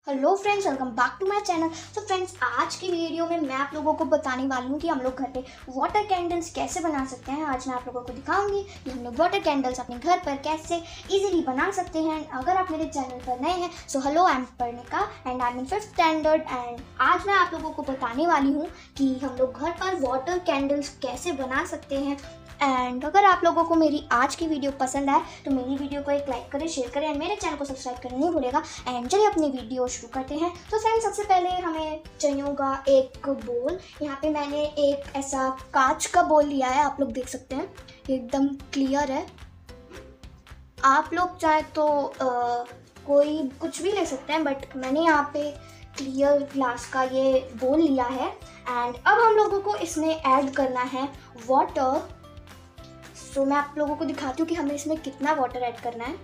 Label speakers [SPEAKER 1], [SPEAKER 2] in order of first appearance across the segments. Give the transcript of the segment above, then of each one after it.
[SPEAKER 1] Hello friends, welcome back to my channel. तो friends, आज की वीडियो में मैं आप लोगों को बताने वाली हूँ कि हम लोग घर पे वाटर कैंडल्स कैसे बना सकते हैं। आज मैं आप लोगों को दिखाऊंगी कि हम लोग वाटर कैंडल्स अपने घर पर कैसे इजीली बना सकते हैं। अगर आप मेरे चैनल पर नए हैं so hello, I am Parnika and I am in 5th standard. And आज मैं आप लोगों को बताने वाली हूँ कि हम लोग घर पर वाटर कैंडल्स कैसे बना सकते हैं। एंड अगर आप लोगों को मेरी आज की वीडियो पसंद आए तो मेरी वीडियो को एक लाइक करें, शेयर करें एंड मेरे चैनल को सब्सक्राइब करना नहीं भूलेगा। एंड चलिए अपनी वीडियो शुरू करते हैं। तो फ्रेंड्स, सबसे पहले हमें चाहिए होगा एक बोल। यहाँ पे मैंने एक ऐसा कांच का बोल लिया है, आप लोग देख सकते हैं एकदम क्लियर है। आप लोग चाहे तो कोई कुछ भी ले सकते हैं, बट मैंने यहाँ पे क्लियर ग्लास का ये बोल लिया है। एंड अब हम लोगों को इसमें ऐड करना है वाटर। तो मैं आप लोगों को दिखाती हूँ कि हमें इसमें कितना वाटर ऐड करना है।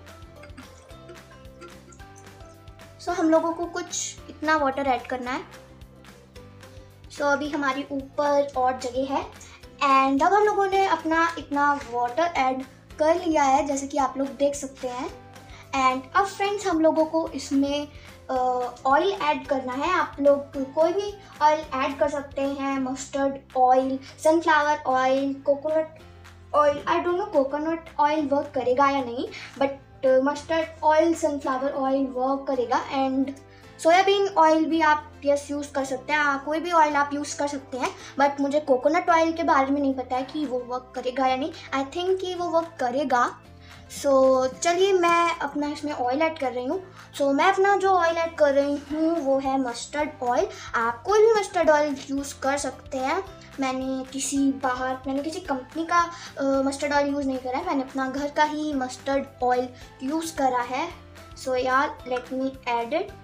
[SPEAKER 1] हम लोगों को कुछ इतना वाटर ऐड करना है। अभी हमारी ऊपर और जगह है। एंड अब हम लोगों ने अपना इतना वाटर ऐड कर लिया है, जैसे कि आप लोग देख सकते हैं। एंड अब फ्रेंड्स, हम लोगों को इसमें ऑयल ऐड करना है। आप लोग कोई भी ऑयल ऐड कर सकते हैं, mustard oil, sunflower oil, coconut oil. I don't know coconut oil work करेगा या नहीं, but mustard oil, sunflower oil work करेगा। एंड सोयाबीन ऑयल भी आप यूज़ कर सकते हैं। कोई भी ऑयल आप यूज़ कर सकते हैं, बट मुझे कोकोनट ऑयल के बारे में नहीं पता है कि वो वर्क करेगा या नहीं। आई थिंक कि वो वर्क करेगा। चलिए मैं अपना इसमें ऑयल ऐड कर रही हूँ। मैं अपना जो ऑयल ऐड कर रही हूँ वो है मस्टर्ड ऑयल। आप कोई भी मस्टर्ड ऑयल यूज़ कर सकते हैं। मैंने किसी कंपनी का मस्टर्ड ऑयल यूज़ नहीं करा है, मैंने अपना घर का ही मस्टर्ड ऑयल यूज़ करा है। यार लेट मी ऐड इट।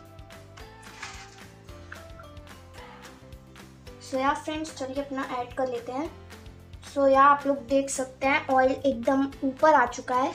[SPEAKER 1] यार फ्रेंड्स, चलिए अपना ऐड कर लेते हैं। यार आप लोग देख सकते हैं ऑयल एकदम ऊपर आ चुका है।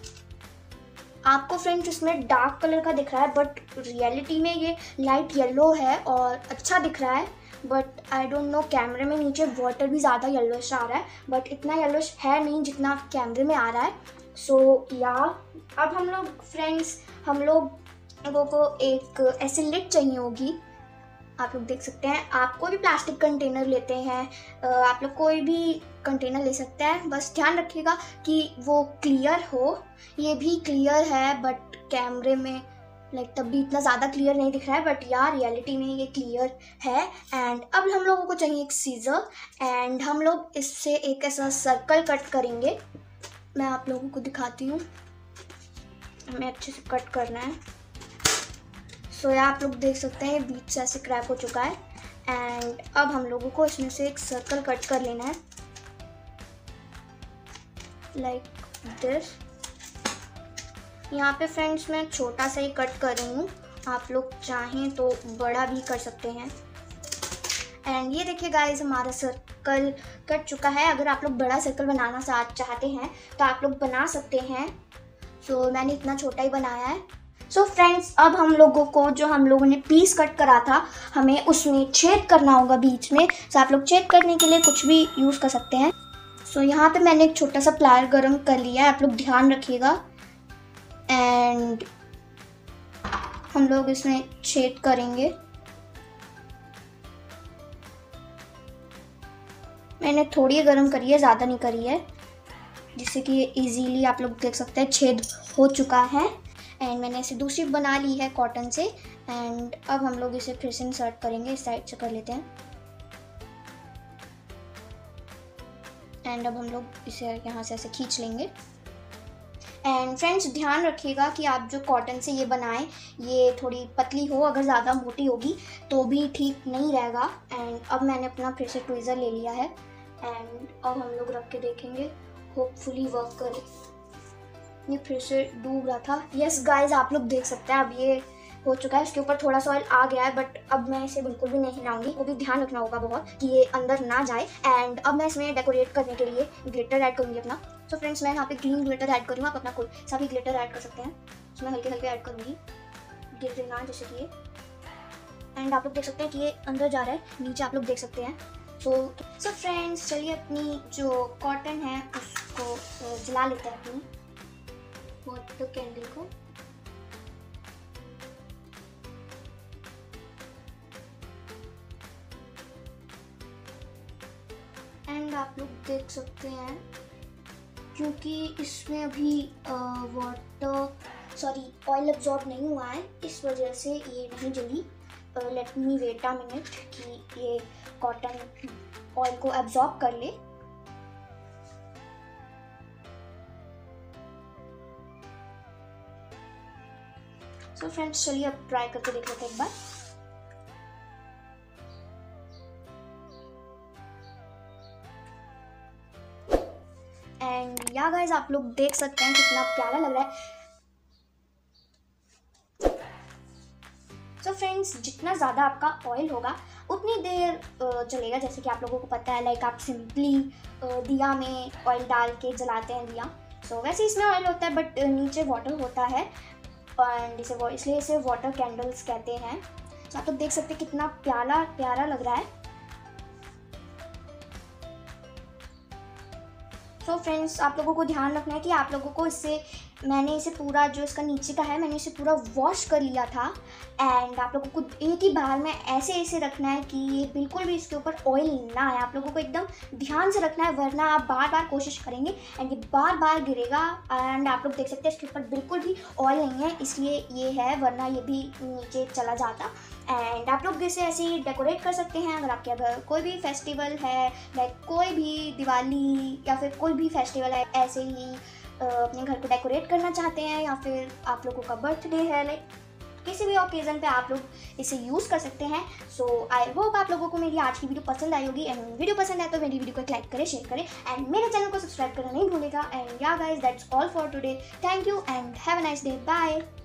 [SPEAKER 1] आपको फ्रेंड्स इसमें डार्क कलर का दिख रहा है, बट रियलिटी में ये लाइट येलो है और अच्छा दिख रहा है। बट आई डोंट नो, कैमरे में नीचे वाटर भी ज़्यादा येलोइश आ रहा है, बट इतना येलोइश है नहीं जितना कैमरे में आ रहा है। यार अब हम लोगों को एक ऐसी लिड चाहिए होगी। आप लोग देख सकते हैं, आप कोई भी प्लास्टिक कंटेनर लेते हैं, आप लोग कोई भी कंटेनर ले सकते हैं। बस ध्यान रखिएगा कि वो क्लियर हो। ये भी क्लियर है, बट कैमरे में तब भी इतना ज़्यादा क्लियर नहीं दिख रहा है, बट यार रियलिटी में ये क्लियर है। एंड अब हम लोगों को चाहिए एक सीजर। एंड हम लोग इससे एक ऐसा सर्कल कट करेंगे। मैं आप लोगों को दिखाती हूँ, हमें अच्छे से कट करना है। यार आप लोग देख सकते हैं बीच से ऐसे क्रैक हो चुका है। एंड अब हम लोगों को इसमें से एक सर्कल कट कर लेना है, लाइक दिस। यहाँ पे फ्रेंड्स मैं छोटा सा ही कट कर रही हूँ, आप लोग चाहें तो बड़ा भी कर सकते हैं। एंड ये देखिए गाइस, हमारा सर्कल कट चुका है। अगर आप लोग बड़ा सर्कल बनाना चाहते हैं तो आप लोग बना सकते हैं। मैंने इतना छोटा ही बनाया है। फ्रेंड्स, अब हम लोगों को जो हम लोगों ने पीस कट करा था, हमें उसमें छेद करना होगा बीच में। आप लोग छेद करने के लिए कुछ भी यूज़ कर सकते हैं। यहाँ पे मैंने एक छोटा सा प्लायर गरम कर लिया है, आप लोग ध्यान रखिएगा। एंड हम लोग इसमें छेद करेंगे। मैंने थोड़ी गरम करी है, ज़्यादा नहीं करी है, जिससे कि इजीली आप लोग देख सकते हैं छेद हो चुका है। एंड मैंने इसे दूसरी बना ली है कॉटन से। एंड अब हम लोग इसे फिर से इंसर्ट करेंगे, इस साइड से कर लेते हैं। एंड अब हम लोग इसे यहाँ से ऐसे खींच लेंगे। एंड फ्रेंड्स, ध्यान रखिएगा कि आप जो कॉटन से ये बनाएं ये थोड़ी पतली हो, अगर ज़्यादा मोटी होगी तो भी ठीक नहीं रहेगा। एंड अब मैंने अपना फिर से ट्विज़र ले लिया है। एंड अब हम लोग रख के देखेंगे, होपफुली वर्क करे। ये फिर से डूब रहा था। यस गाइज, आप लोग देख सकते हैं अब ये हो चुका है। इसके ऊपर थोड़ा सा ऑयल आ गया है, बट अब मैं इसे बिल्कुल भी नहीं हिलाऊंगी। वो भी ध्यान रखना होगा बहुत कि ये अंदर ना जाए। एंड अब मैं इसमें डेकोरेट करने के लिए ग्लिटर ऐड करूँगी अपना। फ्रेंड्स, मैं यहाँ पे ग्रीन ग्लिटर ऐड करूँगा। आप अपना कोई सा भी ग्लिटर ऐड कर सकते हैं। इसमें हल्के हल्के ऐड करूँगी, गिर ना जैसे कि ये। एंड आप लोग देख सकते हैं कि ये अंदर जा रहा है, नीचे आप लोग देख सकते हैं। फ्रेंड्स, चलिए अपनी जो कॉटन है उसको जला लेते हैं, अपनी वाटर कैंडल को। आप लोग देख सकते हैं, क्योंकि इसमें अभी ऑयल एब्जॉर्ब नहीं हुआ है, इस वजह से ये नहीं जली। Let me wait a minute कि ये कॉटन ऑयल को एब्जॉर्ब कर ले। सो फ्रेंड्स, चलिए अब ट्राई करके देख लेते हैं एक बार। एंड या गाइस, आप लोग देख सकते हैं कितना प्यारा लग रहा है। सो फ्रेंड्स, जितना ज़्यादा आपका ऑयल होगा उतनी देर चलेगा। जैसे कि आप लोगों को पता है, लाइक आप सिंपली दिया में ऑयल डाल के जलाते हैं दिया। सो वैसे इसमें ऑयल होता है बट नीचे वाटर होता है, एंड इसलिए इसे वाटर कैंडल्स कहते हैं। सो आप लोग देख सकते हैं कितना प्यारा लग रहा है। सो फ्रेंड्स, आप लोगों को ध्यान रखना है कि आप लोगों को मैंने इसे पूरा, जो इसका नीचे का है, मैंने इसे पूरा वॉश कर लिया था। एंड आप लोगों को एक ही बार में ऐसे रखना है कि ये बिल्कुल भी इसके ऊपर ऑयल ना आए। आप लोगों को एकदम ध्यान से रखना है, वरना आप बार कोशिश करेंगे एंड ये बार गिरेगा। एंड आप लोग देख सकते हैं इसके ऊपर बिल्कुल भी ऑयल नहीं है, इसलिए ये है, वरना ये भी नीचे चला जाता। एंड आप लोग इसे ऐसे ही डेकोरेट कर सकते हैं। अगर आपके घर कोई भी फेस्टिवल है, लाइक कोई भी दिवाली या फिर कोई भी फेस्टिवल है, ऐसे ही अपने घर को डेकोरेट करना चाहते हैं, या फिर आप लोगों का बर्थडे है, लाइक किसी भी ओकेज़न पे आप लोग इसे यूज़ कर सकते हैं। सो आई होप आप लोगों को मेरी आज की वीडियो पसंद आई होगी। एंड वीडियो पसंद आए तो मेरी वीडियो को एक लाइक करें, शेयर करें एंड मेरे चैनल को सब्सक्राइब करना नहीं भूलेगा। And yeah guys, that's all for today. Thank you and have a nice day. Bye.